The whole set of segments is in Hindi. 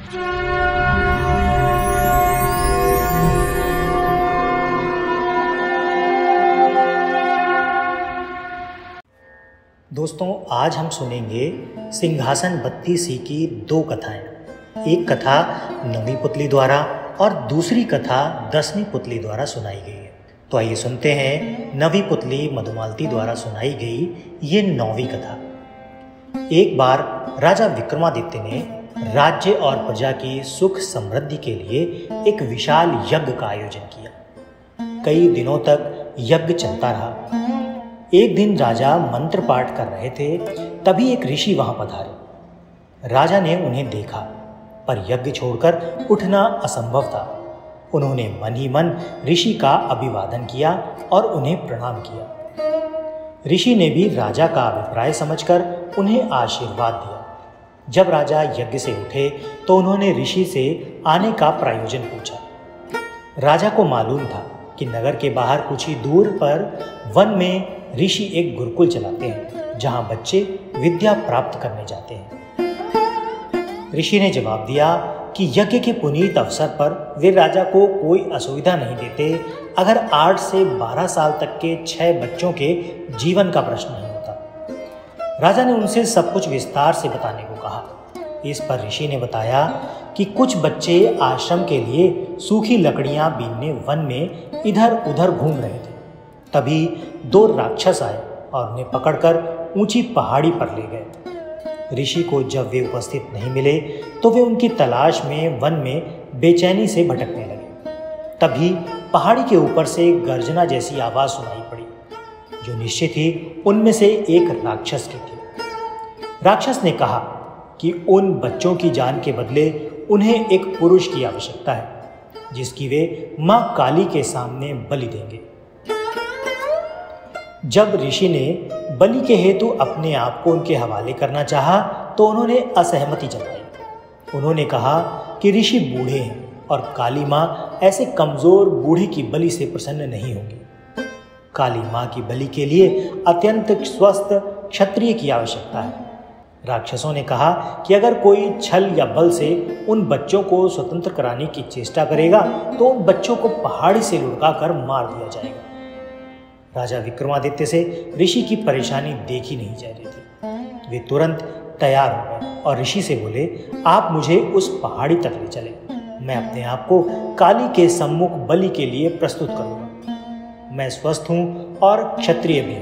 दोस्तों, आज हम सुनेंगे सिंहासन बत्तीसी की 2 कथाएं। एक कथा 9वीं पुतली द्वारा और दूसरी कथा 10वीं पुतली द्वारा सुनाई गई है। तो आइए सुनते हैं 9वीं पुतली मधुमालती द्वारा सुनाई गई ये 9वीं कथा। एक बार राजा विक्रमादित्य ने राज्य और प्रजा की सुख समृद्धि के लिए एक विशाल यज्ञ का आयोजन किया। कई दिनों तक यज्ञ चलता रहा। एक दिन राजा मंत्र पाठ कर रहे थे, तभी एक ऋषि वहां पधारे। राजा ने उन्हें देखा, पर यज्ञ छोड़कर उठना असंभव था। उन्होंने मन ही मन ऋषि का अभिवादन किया और उन्हें प्रणाम किया। ऋषि ने भी राजा का अभिप्राय समझकर उन्हें आशीर्वाद दिया। जब राजा यज्ञ से उठे तो उन्होंने ऋषि से आने का प्रयोजन पूछा। राजा को मालूम था कि नगर के बाहर कुछ ही दूर पर वन में ऋषि एक गुरुकुल चलाते हैं, जहां बच्चे विद्या प्राप्त करने जाते हैं। ऋषि ने जवाब दिया कि यज्ञ के पुनीत अवसर पर वे राजा को कोई असुविधा नहीं देते अगर 8 से 12 साल तक के 6 बच्चों के जीवन का प्रश्न नहीं होता। राजा ने उनसे सब कुछ विस्तार से बताने को कहा। इस पर ऋषि ने बताया कि कुछ बच्चे आश्रम के लिए सूखी लकड़ियां बीनने वन में इधर उधर घूम रहे थे। तभी 2 राक्षस आए और उन्हें पकड़कर ऊंची पहाड़ी पर ले गए। ऋषि को जब वे उपस्थित नहीं मिले तो वे उनकी तलाश में वन में बेचैनी से भटकने लगे। तभी पहाड़ी के ऊपर से गर्जना जैसी आवाज सुनाई पड़ी, जो निश्चित ही उनमें से एक राक्षस की थी। राक्षस ने कहा कि उन बच्चों की जान के बदले उन्हें एक पुरुष की आवश्यकता है, जिसकी वे मां काली के सामने बलि देंगे। जब ऋषि ने बलि के हेतु अपने आप को उनके हवाले करना चाहा तो उन्होंने असहमति जताई। उन्होंने कहा कि ऋषि बूढ़े हैं और काली मां ऐसे कमजोर बूढ़े की बलि से प्रसन्न नहीं होंगी। काली मां की बलि के लिए अत्यंत स्वस्थ क्षत्रिय की आवश्यकता है। राक्षसों ने कहा कि अगर कोई छल या बल से उन बच्चों को स्वतंत्र कराने की चेष्टा करेगा तो उन बच्चों को पहाड़ी से लुढ़काकर मार दिया जाएगा। राजा विक्रमादित्य से ऋषि की परेशानी देखी नहीं जा रही थी। वे तुरंत तैयार हो गए और ऋषि से बोले, आप मुझे उस पहाड़ी तक ले चले। मैं अपने आप को काली के सम्मुख बलि के लिए प्रस्तुत करूंगा। मैं स्वस्थ हूं और क्षत्रिय भी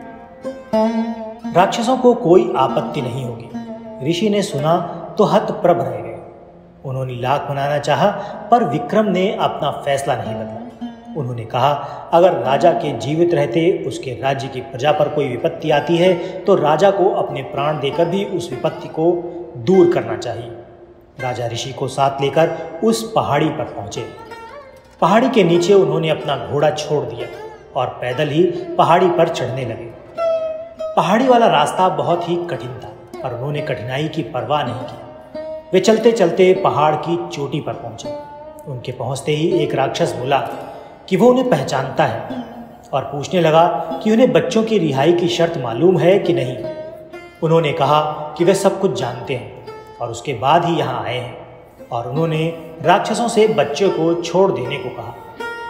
हूं। राक्षसों को कोई आपत्ति नहीं होगी। ऋषि ने सुना तो हतप्रभ रह गए। उन्होंने लाख मनाना चाहा, पर विक्रम ने अपना फैसला नहीं बदला। उन्होंने कहा, अगर राजा के जीवित रहते उसके राज्य की प्रजा पर कोई विपत्ति आती है तो राजा को अपने प्राण देकर भी उस विपत्ति को दूर करना चाहिए। राजा ऋषि को साथ लेकर उस पहाड़ी पर पहुंचे। पहाड़ी के नीचे उन्होंने अपना घोड़ा छोड़ दिया और पैदल ही पहाड़ी पर चढ़ने लगे। पहाड़ी वाला रास्ता बहुत ही कठिन था, पर उन्होंने कठिनाई की परवाह नहीं की। वे चलते चलते पहाड़ की चोटी पर पहुंचे। उनके पहुंचते ही एक राक्षस बोला कि वो उन्हें पहचानता है और पूछने लगा कि उन्हें बच्चों की रिहाई की शर्त मालूम है कि नहीं। उन्होंने कहा कि वे सब कुछ जानते हैं और उसके बाद ही यहाँ आए हैं, और उन्होंने राक्षसों से बच्चों को छोड़ देने को कहा।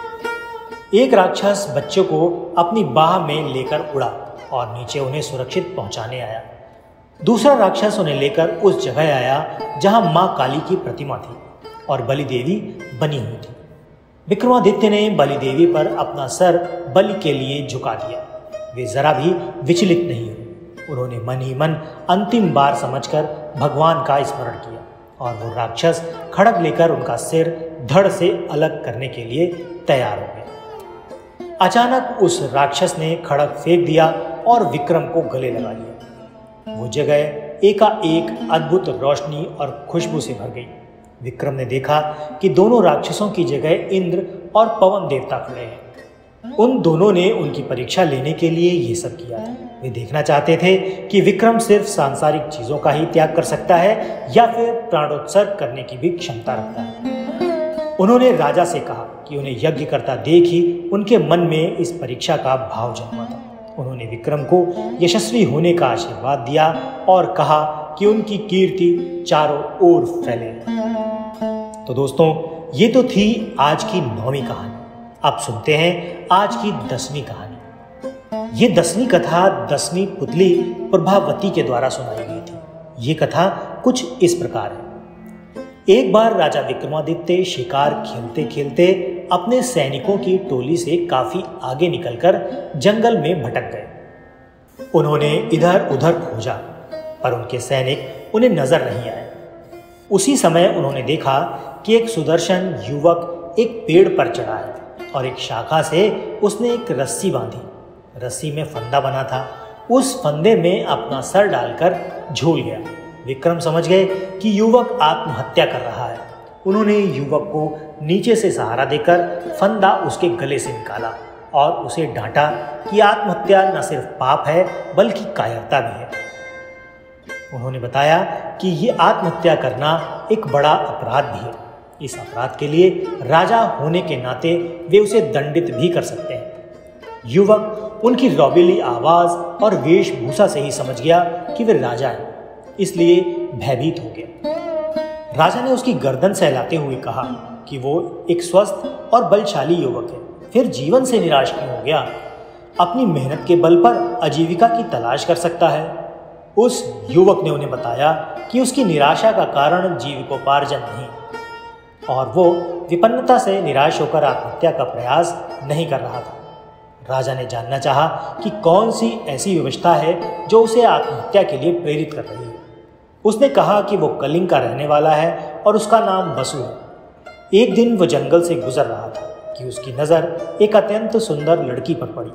एक राक्षस बच्चों को अपनी बाह में लेकर उड़ा और नीचे उन्हें सुरक्षित पहुंचाने आया। दूसरा राक्षस उन्हें लेकर उस जगह आया जहां मां काली की प्रतिमा थी और बलि देवी बनी हुई थी। विक्रमादित्य ने बलि देवी पर अपना सर बलि के लिए झुका दिया। वे जरा भी विचलित नहीं हुए। उन्होंने मन ही मन अंतिम बार समझकर भगवान का स्मरण किया और वो राक्षस खड़ग लेकर उनका सिर धड़ से अलग करने के लिए तैयार हो गए। अचानक उस राक्षस ने खड़ग फेंक दिया और विक्रम को गले लगा लिया। वो जगह एकाएक अद्भुत रोशनी और खुशबू से भर गई। विक्रम ने देखा कि दोनों राक्षसों की जगह इंद्र और पवन देवता खड़े हैं। उन दोनों ने उनकी परीक्षा लेने के लिए ये सब किया था। वे देखना चाहते थे कि विक्रम सिर्फ सांसारिक चीजों का ही त्याग कर सकता है या फिर प्राणोत्सर्ग करने की भी क्षमता रखता है। उन्होंने राजा से कहा कि उन्हें यज्ञ करता देख ही उनके मन में इस परीक्षा का भाव जन्मा था। उन्होंने विक्रम को यशस्वी होने का आशीर्वाद दिया और कहा कि उनकी कीर्ति चारों ओर फैले। तो दोस्तों, ये तो थी आज की 9वीं कहानी। अब सुनते हैं आज की 10वीं कहानी। ये 10वीं कथा 10वीं पुतली प्रभावती के द्वारा सुनाई गई थी। ये कथा कुछ इस प्रकार है। एक बार राजा विक्रमादित्य शिकार खेलते खेलते अपने सैनिकों की टोली से काफी आगे निकलकर जंगल में भटक गए। उन्होंने इधर उधर खोजा, पर उनके सैनिक उन्हें नजर नहीं आए। उसी समय उन्होंने देखा कि एक सुदर्शन युवक एक पेड़ पर चढ़ा है और एक शाखा से उसने एक रस्सी बांधी। रस्सी में फंदा बना था। उस फंदे में अपना सर डालकर झूल गया। विक्रम समझ गए कि युवक आत्महत्या कर रहा है। उन्होंने युवक को नीचे से सहारा देकर फंदा उसके गले से निकाला और उसे डांटा कि आत्महत्या न सिर्फ पाप है बल्कि कायरता भी है। उन्होंने बताया कि ये आत्महत्या करना एक बड़ा अपराध भी है। इस अपराध के लिए राजा होने के नाते वे उसे दंडित भी कर सकते हैं। युवक उनकी रौबीली आवाज और वेशभूषा से ही समझ गया कि वे राजा हैं, इसलिए भयभीत हो गया। राजा ने उसकी गर्दन सहलाते हुए कहा कि वो एक स्वस्थ और बलशाली युवक है, फिर जीवन से निराश क्यों हो गया? अपनी मेहनत के बल पर आजीविका की तलाश कर सकता है। उस युवक ने उन्हें बताया कि उसकी निराशा का कारण जीविकोपार्जन नहीं और वो विपन्नता से निराश होकर आत्महत्या का प्रयास नहीं कर रहा था। राजा ने जानना चाहा कि कौन सी ऐसी व्यवस्था है जो उसे आत्महत्या के लिए प्रेरित कर रही है। उसने कहा कि वो कलिंग का रहने वाला है और उसका नाम बसु है। एक दिन वो जंगल से गुजर रहा था कि उसकी नज़र एक अत्यंत सुंदर लड़की पर पड़ी।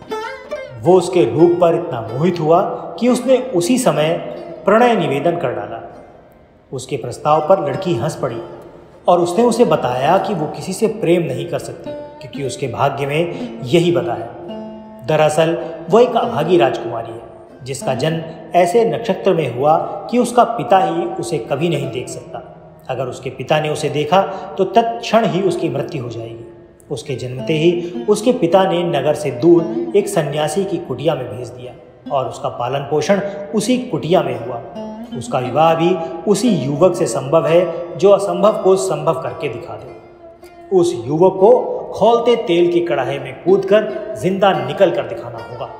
वो उसके रूप पर इतना मोहित हुआ कि उसने उसी समय प्रणय निवेदन कर डाला। उसके प्रस्ताव पर लड़की हंस पड़ी और उसने उसे बताया कि वो किसी से प्रेम नहीं कर सकती क्योंकि उसके भाग्य में यही बता है। दरअसल वो एक अभागी राजकुमारी है जिसका जन्म ऐसे नक्षत्र में हुआ कि उसका पिता ही उसे कभी नहीं देख सकता। अगर उसके पिता ने उसे देखा तो तत्क्षण ही उसकी मृत्यु हो जाएगी। उसके जन्मते ही उसके पिता ने नगर से दूर एक सन्यासी की कुटिया में भेज दिया और उसका पालन पोषण उसी कुटिया में हुआ। उसका विवाह भी उसी युवक से संभव है जो असंभव को संभव करके दिखा दे। उस युवक को खौलते तेल की कड़ाही में कूदकर जिंदा निकल कर दिखाना होगा।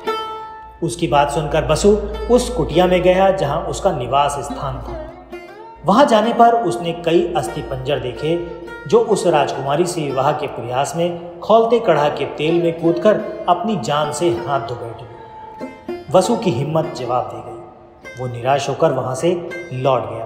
उसकी बात सुनकर बसु उस कुटिया में गया जहां उसका निवास स्थान था। वहां जाने पर उसने कई अस्थिपंजर देखे जो उस राजकुमारी से विवाह के प्रयास में खौलते कड़ाह के तेल में कूदकर अपनी जान से हाथ धो बैठे। बसु की हिम्मत जवाब दे गई। वो निराश होकर वहां से लौट गया।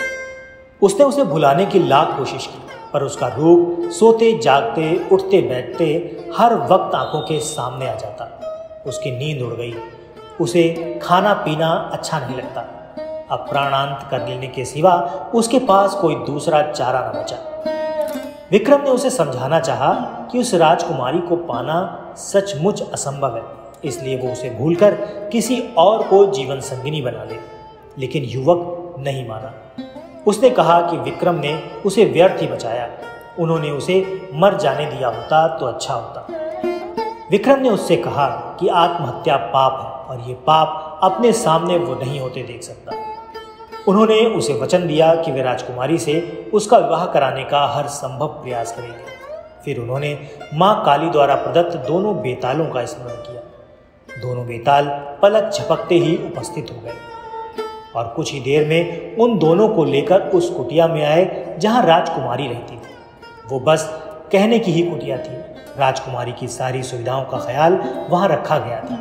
उसने उसे भुलाने की लाख कोशिश की, पर उसका रूप सोते जागते उठते बैठते हर वक्त आंखों के सामने आ जाता। उसकी नींद उड़ गई। उसे खाना पीना अच्छा नहीं लगता। अब प्राणांत कर लेने के सिवा उसके पास कोई दूसरा चारा न बचा। विक्रम ने उसे समझाना चाहा कि उस राजकुमारी को पाना सचमुच असंभव है, इसलिए वो उसे भूलकर किसी और को जीवन संगिनी बना ले। लेकिन युवक नहीं माना। उसने कहा कि विक्रम ने उसे व्यर्थ ही बचाया। उन्होंने उसे मर जाने दिया होता तो अच्छा होता। विक्रम ने उससे कहा कि आत्महत्या पाप है और ये पाप अपने सामने वो नहीं होते देख सकता। उन्होंने उसे वचन दिया कि वे राजकुमारी से उसका विवाह कराने का हर संभव प्रयास करेंगे। फिर उन्होंने माँ काली द्वारा प्रदत्त दोनों बेतालों का स्मरण किया। दोनों बेताल पलक झपकते ही उपस्थित हो गए और कुछ ही देर में उन दोनों को लेकर उस कुटिया में आए जहां राजकुमारी रहती थी। वो बस कहने की ही कुटिया थी। राजकुमारी की सारी सुविधाओं का ख्याल वहां रखा गया था।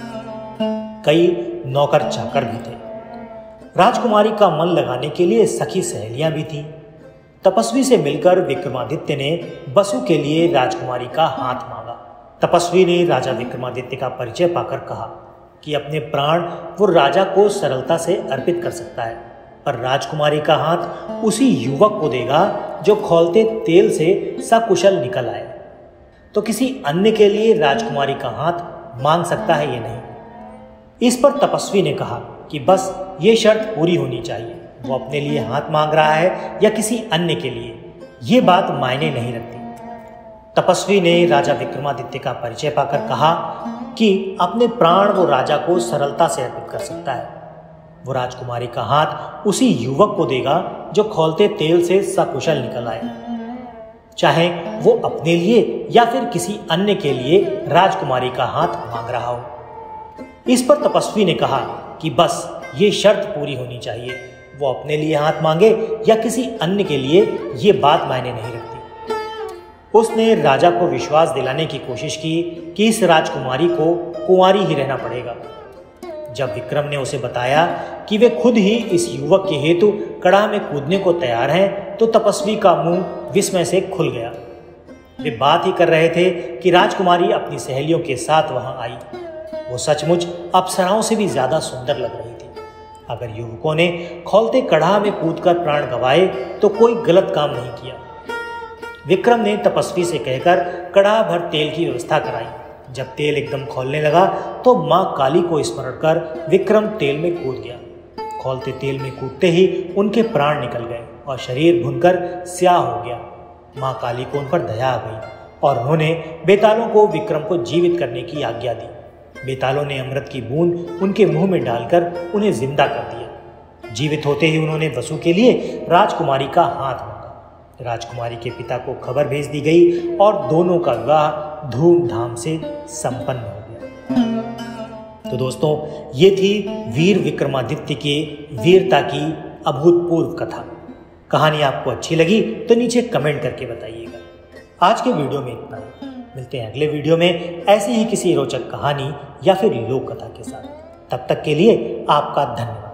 कई नौकर चाकर भी थे। राजकुमारी का मन लगाने के लिए सखी सहेलियां भी थीं। तपस्वी से मिलकर विक्रमादित्य ने बसु के लिए राजकुमारी का हाथ मांगा। तपस्वी ने राजा विक्रमादित्य का परिचय पाकर कहा कि अपने प्राण वो राजा को सरलता से अर्पित कर सकता है, पर राजकुमारी का हाथ उसी युवक को देगा जो खौलते तेल से सकुशल निकल आए। तो किसी अन्य के लिए राजकुमारी का हाथ मांग सकता है ये नहीं। इस पर तपस्वी ने कहा कि बस ये शर्त पूरी होनी चाहिए। वो अपने लिए हाथ मांग रहा है या किसी अन्य के लिए, ये बात मायने नहीं रखती। तपस्वी ने राजा विक्रमादित्य का परिचय पाकर कहा कि अपने प्राण वो राजा को सरलता से अर्पित कर सकता है। वो राजकुमारी का हाथ उसी युवक को देगा जो खौलते तेल से सकुशल निकल आए, चाहे वो अपने लिए या फिर किसी अन्य के लिए राजकुमारी का हाथ मांग रहा हो। इस पर तपस्वी ने कहा कि बस ये शर्त पूरी होनी चाहिए, वो अपने लिए हाथ मांगे या किसी अन्य के लिए, ये बात मायने नहीं रखती। उसने राजा को विश्वास दिलाने की कोशिश की कि इस राजकुमारी को कुंवारी ही रहना पड़ेगा। जब विक्रम ने उसे बताया कि वे खुद ही इस युवक के हेतु कड़ाह में कूदने को तैयार हैं, तो तपस्वी का मुंह विस्मय से खुल गया। वे बात ही कर रहे थे कि राजकुमारी अपनी सहेलियों के साथ वहां आई। वो सचमुच अप्सराओं से भी ज्यादा सुंदर लग रही थी। अगर युवकों ने खौलते कड़ाह में कूदकर प्राण गंवाए तो कोई गलत काम नहीं किया। विक्रम ने तपस्वी से कहकर कड़ाह भर तेल की व्यवस्था कराई। जब तेल एकदम खौलने लगा तो मां काली को स्मरण कर विक्रम तेल में कूद गया। खौलते तेल में कूदते ही उनके प्राण निकल गए और शरीर भुनकर स्याह हो गया। मां काली को उन पर दया आ गई और उन्होंने बेतालों को विक्रम को जीवित करने की आज्ञा दी। बेतालों ने अमृत की बूंद उनके मुंह में डालकर उन्हें जिंदा कर दिया। जीवित होते ही उन्होंने वसु के लिए राजकुमारी का हाथ मांगा। राजकुमारी के पिता को खबर भेज दी गई और दोनों का विवाह धूमधाम से संपन्न हो गया। तो दोस्तों, ये थी वीर विक्रमादित्य के वीरता की अभूतपूर्व कथा। कहानी आपको अच्छी लगी तो नीचे कमेंट करके बताइएगा। आज के वीडियो में इतना ही। मिलते हैं अगले वीडियो में ऐसे ही किसी रोचक कहानी या फिर लोक कथा के साथ। तब तक के लिए आपका धन्यवाद।